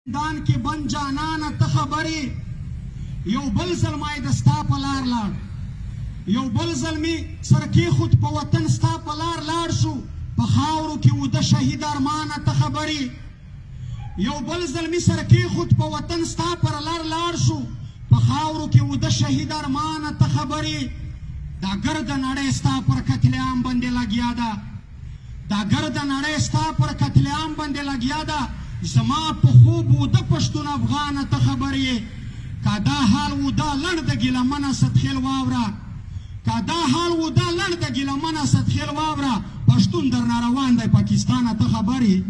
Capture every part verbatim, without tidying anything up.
دان کې بن جانان ته خبرې یو بل زلمی د ستا په لار لاړ یو بل زلمی سر کېښود په وطن ستا په لار لاړ شو په خاورو کې وده شهید ارمانه ته خبرې یو بل زلمی سر کېښود په وطن ستا پر لار لاړ شو په خاورو کې وده شهید ارمانه ته خبرې دا ګرده نړۍ ستا پر قتل عام باندې لګیا ده دا ګرده نړۍ ستا پر قتل عام باندې لګیا ده زما په خوب وده پښتون افغانه ته خبرې که دا حال وده لړ د ګیلمنه ستخیل واوره که دا حال وده لړ د ګیلمنه ستخیل واوره پښتون درنه روان دی پاکستانه ته خبرې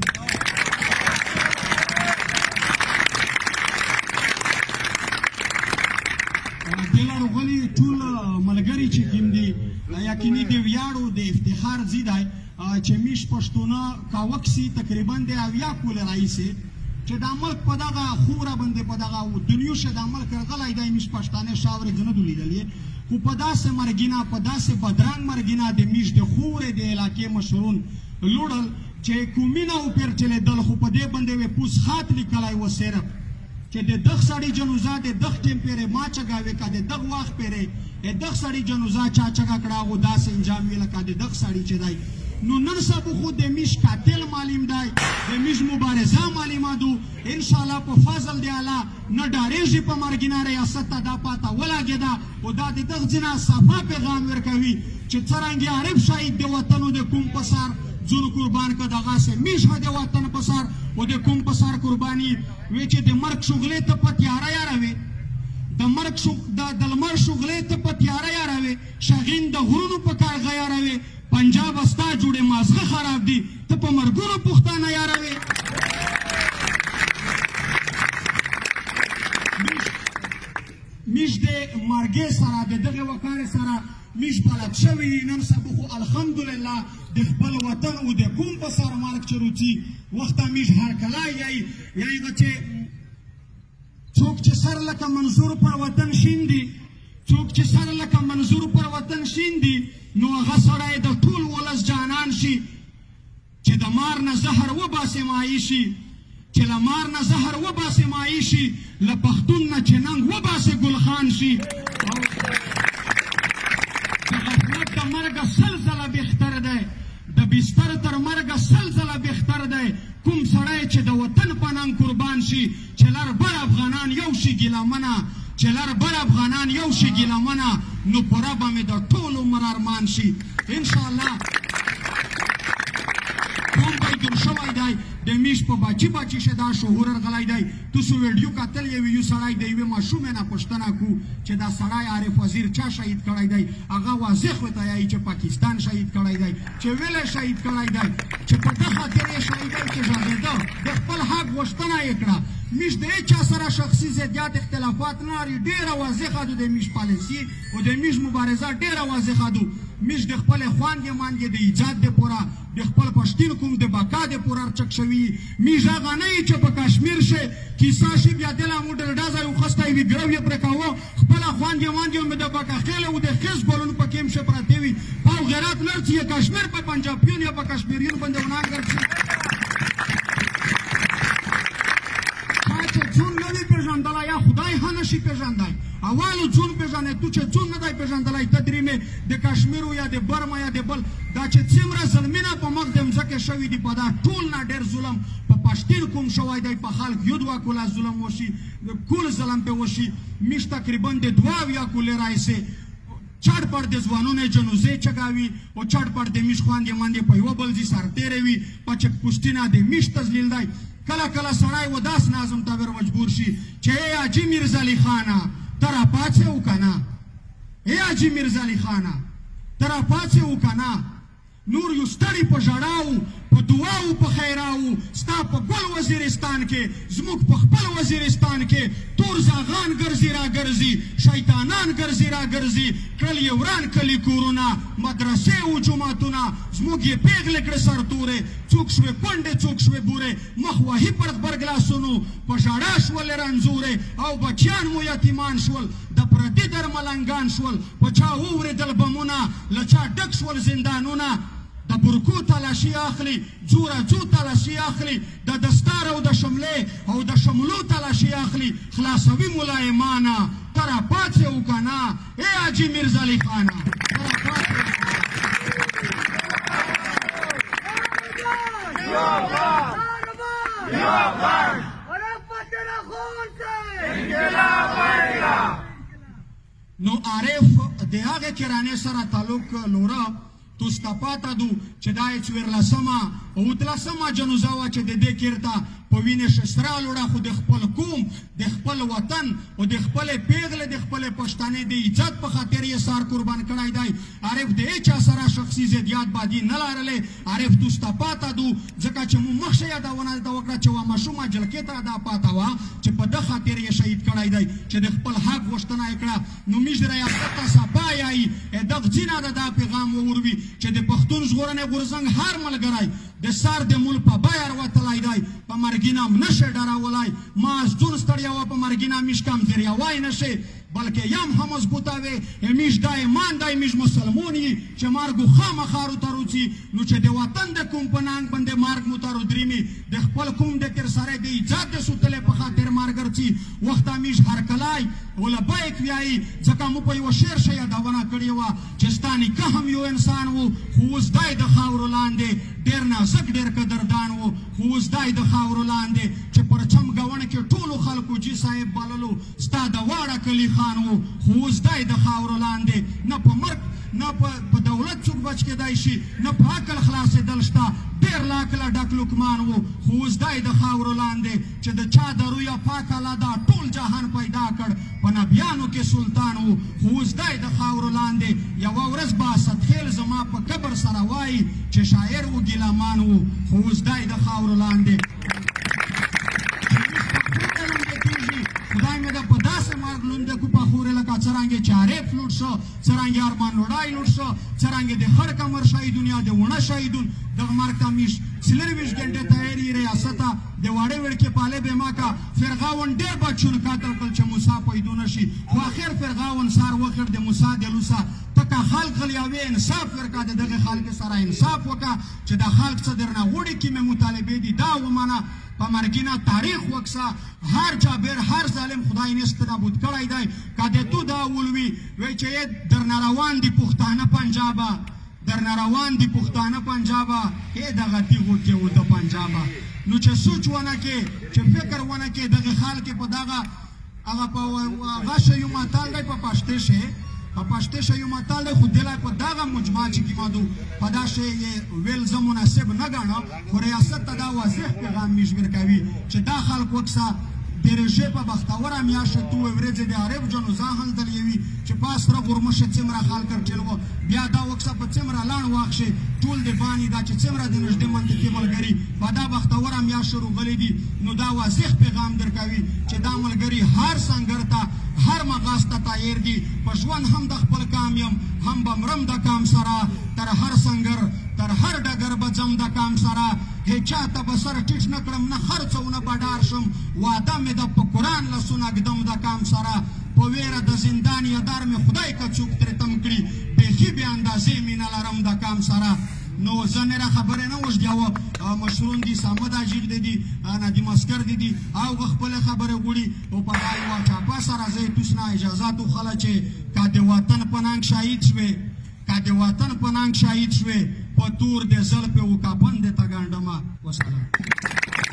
دې لرغلي ټول ملګري چې کوم دي یقیني د ویاړو د افتخار ځای دی چې میش پښتونه کاوکسي تقریبا د اویا کول راهیسې چې دا ملک په دغه خوره باندې په دغه دنیو شه دا ملک راغلی دی میش پښتانه شاورې زه نه دو لیدلې خو په داسې مرګینه په داسې بدرنګ مرګینه د میش د خورې د علاقې مشرون لوړل چې کومینه وپېرچلېدل خو په دې باندې وې پوس خات لیکلی و صرف چې د دغ سړي جنوزه د دغ ټیم پیرې ما چګاوې که د دغ وخت پیرې د دغ سړي جنوزه چا چګه کړه هغو داسې انجام وي لکه د دغ سړي چې دی نو نن سبا خو د میش قاتل معلوم دی د میش مبارزه معلومه دو انشاءالله په فضل دی الله نه ډارېږي په مرګینه ریاست ته دا پاته ولګېده او دا د دغ ځینه صفا پیغام ورکوي چې څرنګې عرب شهید د وطنو د کوم په سر ځونو قربان که دغسې میش به د وطن په سر او د کوم په سر قرباني وی چې د مرګ شغلې ته په تیاره یاروې د مرګ د لمر شغلې ته په تیاره یاروې شغین د غرونو په کارغه یاروې پنجاب ستا جوړې مازغه خراب دي ته په مرګونو پښتانه یاروې میش د مرګې سره د دغې وکارې سره میش بلد شوي نن سبا خو الحمدلله د خپل وطن او د کوم په سر مالک چې روڅي وخته میش هرکلی یی یایغه چې څوک چې سر لکه منظور پر وطن شیندي څوک چې سر لکه منظور پر وطن شیندي نو هغه سړی د ټول ولس جانان شي چې د مار نه زهر وباسې مایي شي چې له مار نه زهر وباسې مایي شي له پښتون نه چې ننګ وباسې ګلخان شي د غفلت د مرګه سل ځله بهتر دی د بستر تر مرګه سل ځله بهتر دی کوم سړی چې د وطن په ننګ قربان شي چې لر بر افغانان یو شي ګیلمنه چې لر بر افغانان یو شي ګیلمنه نو پوره به مې د ټول عمر ارمان شي انشاءالله کوم به جوړ شوی دی د میش په باچي باچي شه دا شهور رغلی دی تاسو ویډیو کتل یو یو سړی د یوې ماشومې نه پوښتنه کو چې دا سړی عارف وزیر چا شهید کړی دی هغه واضح ورته یایي چې پاکستان شهید کړی دی چې ویلی شهید کړی دی چې په ده خاطر یې شهید دی چې ژغېده د خپل حق غوښتنه یې کړه میش د هېچا سره شخصي ضدیات اختلافات نه لري ډېره واضحه ده د میش پالیسي او د میش مبارزه ډېره واضحه ده میش د خپلې خواندې ماندې د ایجاد د پوره د خپل پښتین کوم د بقا د پوره چک شوي میش هغه نه یي چې په کشمیر شي کیسه شي بیا دله موټر ډازه وخستی وي ګرو یې پرې کوه خپله خواندې ماندې مې د بقا خیله او د خیز ګلونو په کې هم شه پرتې وي پاو غیرات نرسي یې کشمیر په پنجابیون یا په کشمیریون باندې ونانګر شي پیژندلی یا خدای ها نشي پیژندی اولو جون پیژنې تو چې جون نه دی پیژندلی ته درېمې د کشمیرو یا د برما یا د بل دا چې څومره ظلمونه په مخ د مځکې شوي دي په دا ټول نه ډېر ظلم په پښتین کوم شوی دی په خلک یو دوه کوله ظلم وشي کول ظلم پې وشي میش تقریبا د دوه اویا کولې راهیسې چټ پټ د ځوانونو جنوزې چګاوي او چټ پټ د میش خواندې ماندې په یوه بل ځای سرتېری وي په چک پوسټینه د میش تذلیل دی کله کله سړی و داس نظم ته ور مجبور شي چې ای حاجي میرزالي خانه ته راپاڅېو که نه ای حاجي میرزالي خانه ته راپاڅېو که نه نور یو ستړي په ژړاو په دعاو په خیراو ستا په ګل وزیرستان کې زموږ په خپل وزیرستان کې تور زاغان ګرځي را ګرځي شیطانان ګرځي را ګرځي کړل یې وران کلي کورونه مدرسې او جوماتونه زموږ یې پېغلې کړې سرتورې څوک شوې کونډې څوک شوې بورې مخ وهي پر غبرګلاسونو په ژړا شولې رنځورې او بچیان مو یتیمان شول د پردي درملنګان شول په چا واورېدل بمونه له چا ډک شول زندانونه د برکو تلاشي اخلي، ځوره ځو تلاشي اخلي، د دستار او د شملې او د شملو تلاشي اخلي، خلاصوي ملا ایمانه ته راپاڅې وکنه ای حاجي میرزا علي خانه نو عارف د هغې کرانې سره تعلق لوره توسکاپاته دو چې دا یې څوارلسمه او اتلسمه جنازه وه چې د دې کېرته په وینې شسره لوړه خو د خپل قوم د خپل وطن او د خپلې پیغلې د خپلې پښتنې د عزت په خاطر یې سار قربان کړی دی. عارف د هېچا سره شخصي ضدیات بادي نه لرلې. عارف توسکاپاته دو ځکه چې مونږ مخکې یادونه درته وکړه چې یوه ماشومه جلکې ته دا پاته وه چې په ده خاطر یې شهید کړی دی چې د خپل حق غوښتنه یې کړه. نو موږ د ریاست ته صفا یایي دغ ځینه د دا پیغام ووروي چې د پښتون ژغورنې غورځنګ هر ملګری د سار د مول په بیه وتلی دی، په مرګینه م نشي ډارولی. مازدون ستړیا وه په مرګینه میش کمزوریوی نشي بلکې یم هم مضبوطه وي. میش دا ایمان دی میش مسلمون یي چې مرګو خامخا روته روځي. نو چې د وطن د کوم په ننګ باندې مرګ مو ته رودرېمي د خپل کوم د ترسره د عزت د سوتلې په خاطر مرګ ګرځي. وخته میش هرکلی ولبیک ویایي ځکه مو په یوه شعر ښه یادونه کړې وه چې ستا نیکه هم یو انسان و خو اوس دی د خاورو لاندې ډېر نازک ډېر قدردان و خو اوس دی د خاورو لاندې چې پرچم ګونه کې ټولو خلکو جي صاحب بللو ستا د واړه کلي خان و خو اوس دی د خاورو لاندې. نه په مرګ نه په دولت څوک بچ کېدی شي نه په عقل خلاصېدل شته. ډېر له عقله ډک لقمان و خو اوس دی د خاورو لاندې چې د چا د رویه پاک الله دا ټول جهان پیدا کړ په نبیانو کې سلطان و خو اوس دی د خاورو لاندې. یوه ورځ به اسدخیل زما په قبر سره وایي چې شاعر و ګیلمان و خو اوس دی د خاورو لاندې. خدای مې ده په داسې مرګ لونده کو په خورې لکه څرنګې چې عارف لوټ شو، څرنګې ارمان لوډای لوټ شو، څرنګې د خړ کمر شهیدون یا د ونه شهیدون دغه مرګ ته میش څلرویشت ګنټې تیاري ریاسته د واړې وړکې پالې بېما کا فرغاون ډېر بچون قتل کړل چې موسی پیدا نه شي خو اخر فرغاون سار وخر د موسی د لوسه تکه خلق غلیاوې انصاف ورکا د دغه خلک سره انصاف وکړه چې د خلک څه درنه وړي کې مې مطالبې دي دا ومنه. په مرګینه تاریخ وکسه هر جابر هر ظالم خدای نست نابود کړی دی. که د تو دا ولوي وایي چې درنه روان دي پښتانه پنجابه درنه روان دي پښتانه پنجابه ای دغه تیغو کې و د پنجابه. نو چې سوچ ونه کې چې فکر ونه کې دغه خلک په دغه هغه په هغه شی متال دی په پښتې شی په پښتې شی متال دی خو دلای په دغه مجمع چې کې مادو په دا شی ویل زه مناسب نه ګڼم خو ریاست ته دا واضح پیغام میشبر کوي چې دا خلک وکسه د رژې په بختوره میاشت تو ورځې د عرب جنازه هلته یوي چې پاس سره غورمشه څومره خلک ټیل و بیا دا وکسه په څومره لاڼ واخشي ټول د بانی دا چې څومره د نږدې منطقې ملګري په دا بختوره میاشت روغلي دي. نو دا واضح پیغام درکوي چې دا ملګري هر سنګر ته هر مغاز ته تایر دي. په ژوند هم د خپل کام یم هم به مرم د کام سره تر هر سنګر تر هر ډګر به ځم د کام سره هیچا ته به سر ټیټ نه کړم نه خرڅونه به ډار شم واده مې د په قرآن لسونه ږدم د کام سره په ویره د زندان یدار مې خدای که څوک ترې تم کړي بیخي بې اندازې مینه لرم د کام سره. نو زه نره خبرې نه اوږدوه مشرون دي صمد اجیر دی دي ندیم اسکر دی دي او خپلې خبرې غوړي او په دا یوه چاپه سره زه یې توس نه اجازات وخله چې که د وطن په ننګ شهید شوې که د وطن په ننګ شهید شوې په تور د زلفې و کفن دې ته ګنډمه. وسلام.